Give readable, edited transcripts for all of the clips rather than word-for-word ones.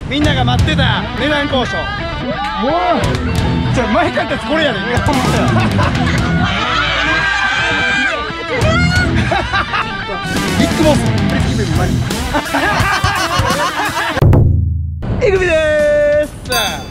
みんなが待ってた値段交渉。もうじゃあ前買ったやつこれやねん。ビッグボスいぐみでーす。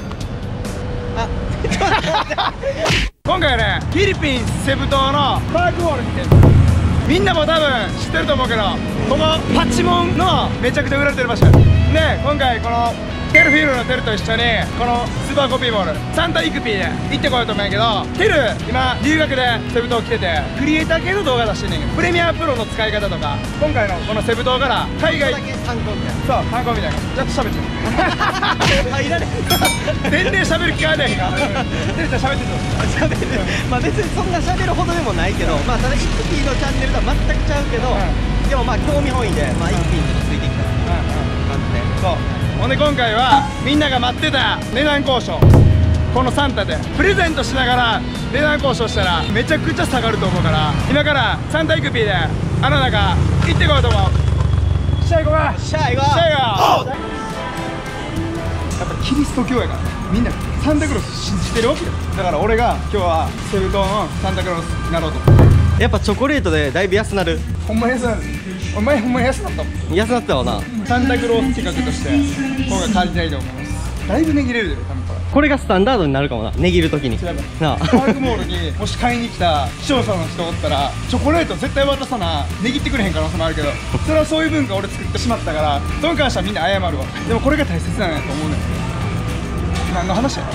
今回はね、フィリピンセブ島のパークモールに来てる。みんなも多分知ってると思うけど、このパチモンのめちゃくちゃ売られてる場所で、今回このテルフィールのテルと一緒にこのスーパーコピーモールサンタイクピーで行ってこようと思うんやけど、テル今留学でセブ島来てて、クリエイター系の動画出してんねんけど、プレミアプロの使い方とか、今回のこのセブ島から海外参考みたいな。 そう参考みたいな。ちょっと喋って入られる。 全然喋る気がないがテルちゃん喋ってた。 喋る。まあ別にそんな喋るほどでもないけど、まあただイクピーのチャンネルとは全くちゃうけど、でもまあ興味本位でまあイクピーにちょっとついてきた感じで。 そう。ほんで今回はみんなが待ってた値段交渉、このサンタでプレゼントしながら値段交渉したらめちゃくちゃ下がると思うから、今からサンタイクピーであの中行ってこようと思う。しゃいこがシャイがしゃいがやっぱキリスト教やからみんなサンタクロース信じてるわけよ。だから俺が今日はセブ島のサンタクロースになろうと思って。 やっぱチョコレートでだいぶ安なる。 ほんまに安なる。お前ほんまに安かったもん。 安なったわな。 サンタクロース企画として今回感じたいと思います。だいぶ値切れるで多分これ。 これがスタンダードになるかもな、値切るときにやばいなあ。 パークモールにもし買いに来た視聴者の人おったら、チョコレート絶対渡さな値切ってくれへん可能性もあるけど、それはそういう文化俺作ってしまったから、それに関してはみんな謝るわ。でもこれが大切なんやと思うねん。何の話や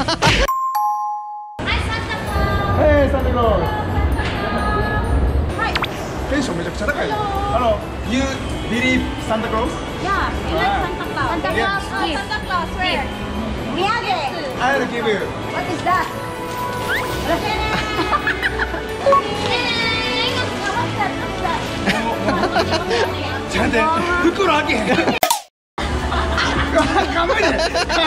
はいサンタクロース。テンションめちゃくちゃ高いよ。You believe Santa Claus? Yeah, I like Santa Claus. Santa Claus, Santa Claus, where? Miyagi. I'll give you. What is that? What's that? ちゃんと袋開けへん。頑張れ。 Santa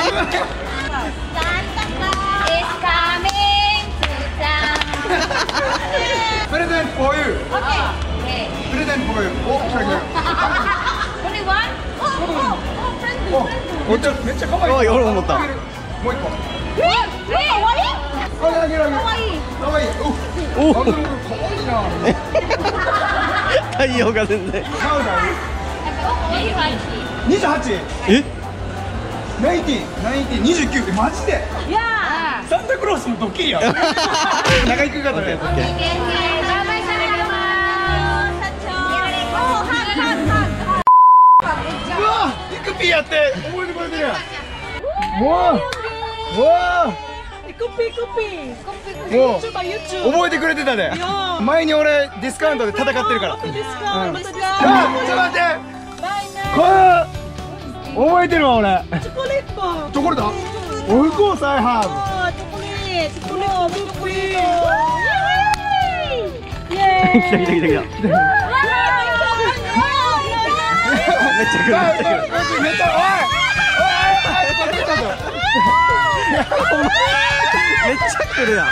Claus is coming to town. Present for you. Okay. Present for you. お、来た来た。 Only one? Oh, friendly. お、めっちゃ可愛い。 おい、俺も思った。 もう一個。 Wait, wait, kawaii? あげるあげる。 Kawaii. 可愛い。お、可愛いな。 太陽が全然。 サウナ。 28. 28。 え 29。マジで。 Yeah. サンタクロースのドッキリや。長いくかとね。 Bye-bye, Santa Claus. Oh, hug, hug, hug. うわ、イクピーやって覚えてくれてるやん。もう、わあ。 Kopi. もう YouTube, YouTube. 覚えてくれてたで。前に俺ディスカウントで戦ってるから。 Discount. あ、 Discount. ちょっと待って。 Bye こ now. れ覚えてるわ俺。 Chocolate po. チョコレート。Of course I have. Oh, chocolate. Chocolate po, Kopi. Yay! 来た来た来た来た。めっちゃ来る。 めっちゃめっちゃ来るやん。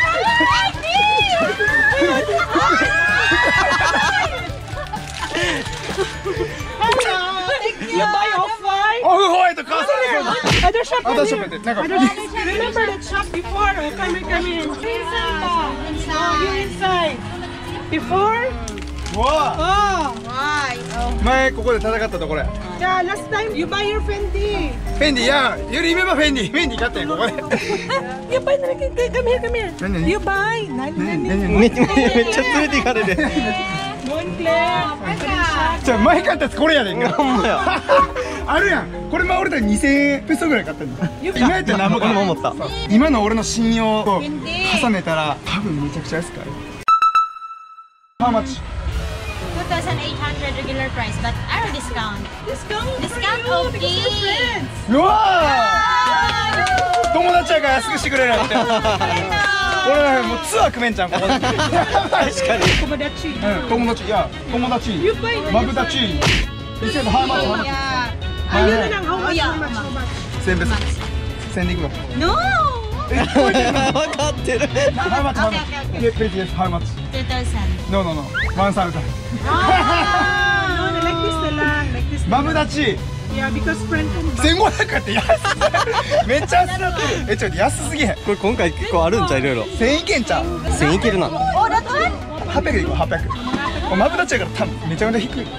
You buy off-white? オフホワイト買わされる。 Other shop. あ、大丈夫で。なんか。 Remember that shop before? Oh, come in. Santa. Oh, you inside. Before? わあ。 Oh. 前ここで戦ったとこれ。 Yeah, last time you buy your Fendi. フェンディや。You remember フェンディ。フェンディ買ってここで。 You buy. Come here. Nani? You buy. Nani? めっちゃ連れて行かれて。 Moncler. じゃあ前買ったやつこれやねんか。 ほんまや。 あるやん。これ俺ら2000ペソぐらい買ったんだ。今やったら何もか俺も思った。 今の俺の信用と重ねたら多分めちゃくちゃ安く買える。How much? 2,800 regular price, but our discount. Discount. Discount for you, because okay. we're friends. うわー。友達やから安くしてくれるって。俺らもうツアー組めんちゃんここで。確かに。 Komodachi. 友達いや友達。 You buy. マブダチ。You said how much? Yeah. Ayun na lang. How much? Yeah. How much? How much? 1000ペソ。1000でいくわ。 No! 分かってる。 How much? How much? Yes, please, yes. How much? 2,000. No, no, no. 1,000. No, like this na lang. Like this. マブダチ Yeah, because friend come back. 1500円って安いめっちゃ安なってるちょっと安すぎへんこれ今回結構あるんちゃういろいろ。 1000いけんちゃう 1000いけるな。 Oh, that one? 800でいこう800これマブダチやから多分めちゃめちゃ低い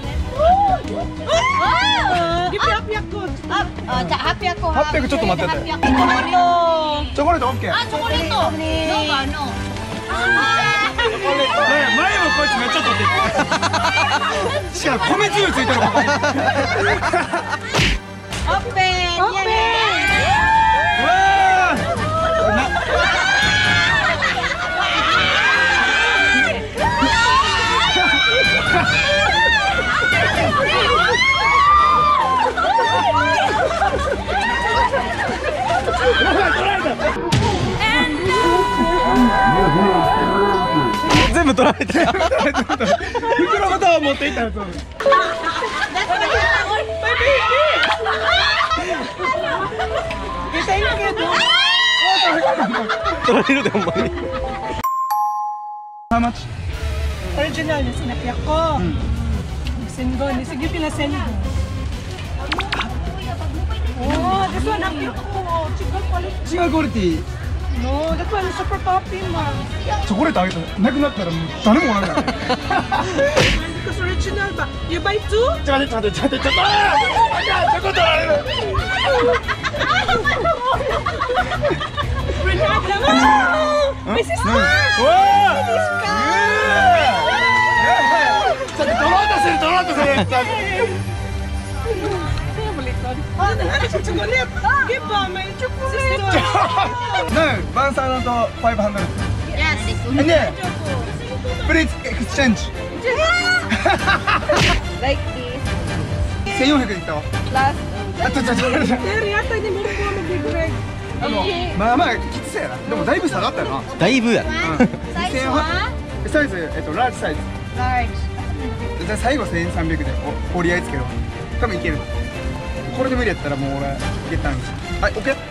Happy ako. Happy ako. 800ちょっと待ってて Happy ako. チョコレート OK あ、チョコレート。No ba, no? 前もこいつめっちゃ取ってるしかも米粒ついてるもん Open. Open. うわ全部取られてる。 袋ごと持っていったやつ取られるでほんまに。 How much? Original na sinabi ako. Sendo, sige pinasendo. Oh, this one happy ako. Chicken quality. 違うクオリティ No, that one is super poppy, man. チョコレートあげたらなくなったらもう誰もおらんから Because original ba? You buy two? ちょっと待ってちょっと待ってちょっと待ってチョコ取られる Renata! This is うわちょっと取ろうとする取ろうとする Oh, nahali siya chocolate. Give ba, may chocolate. No, 1,000 to 500 Yes. And then please exchange Like this. 1400でいったわ Plus. あちょ Pero yata hindi meron ko mag-big. まあまあきつそうやなでもだいぶ下がったよなだいぶや。 Size one. サイズラージサイズ Large. じゃあ最後1300で折り合いつけよう多分いけるこれで無理やったらもう俺いけたんですはい OK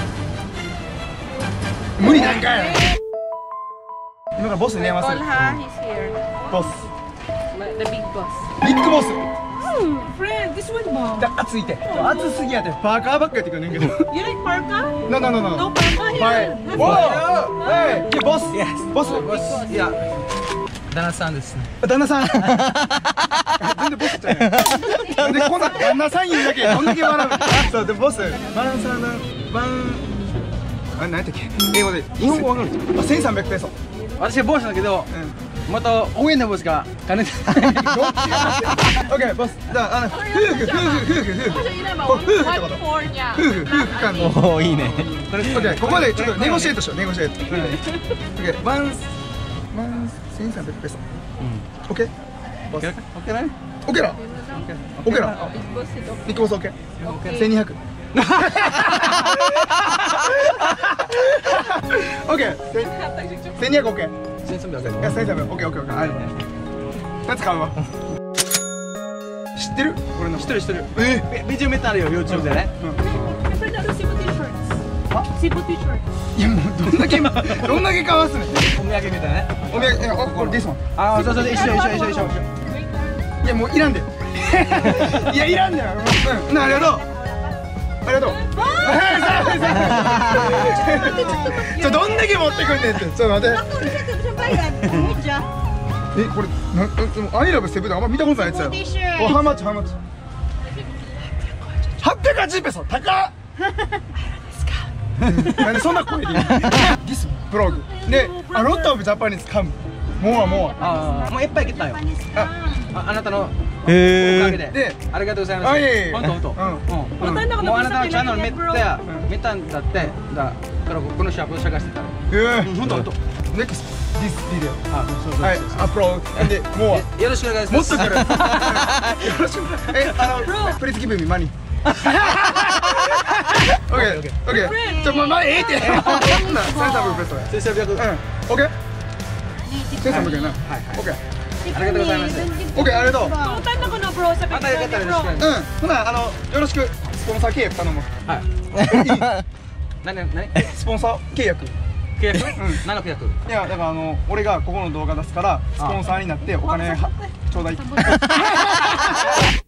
無理なんかい今からボスに電話する He's here. ボス The big boss. ビッグボス Friend, this one ba? で暑いて暑すぎやてパーカーばっかやってくるねんけど You like parka? No No parka here. はいおいボスボスいや、旦那さんですね。 旦那さん全然ボスちゃうやんなんでこんな旦那さん言うだけどんだけ笑うそうでボスバランサーのバンあ、何やったっけ英語で日本語わかる？ 1300ペソ私ボスだけど、元応援のボスが金で。 オッケーボスじゃあ夫婦これ夫婦ってこと夫婦間のおお、いいね。 オッケーここでちょっとネゴシエートしようネゴシエートオッケーワン1300ペソオッケーボスオッケーない？ オッケーなオッケーなビッグボスオッケー1200オッケー1200オッケー 1300 いや、1300オッケーオッケーオッケーあるね何使うわ知ってる俺の知ってる知ってる。ビデオ見たらよ YouTube でね。 Friend, ano Cebu t-shirts? Cebu t-shirts. いやもうどんだけかわすねんお土産みたいなね。 お土産いやこれですもんあ、そうそう一緒。 いやもういらんでいやいらんだようんありがとうありがとうどんだけ持ってくんねんってちょっと待ってえこれアイラブセブンであんま見たことないやつやろおハマチ880ペソ高っなんでそんな声で言うThis blog でA lot of Japanese come more ああ、もういっぱい来たよ。あなたのおかへげで。ありがとうございます。 あいえいえ本当。もうあなたのチャンネル見たんだって。だからこのシャープを探してたの。本当。 Next this video あ、そうはい、アップロードでもうよろしくお願いします。 もっと来るよろしくプリーズギブミマニーオッケーオッケーちょまあええって1300ペソや 1300。 オッケー1300やなオッケーありがとうございます。 オッケーありがとう Tutan ako na bro sa またよかったらよろしくお願いしうんほなよろしくスポンサー契約頼むます。はい。何？ スポンサー契約契約？何の契約？ いやだから俺がここの動画出すからスポンサーになってお金ちょうだい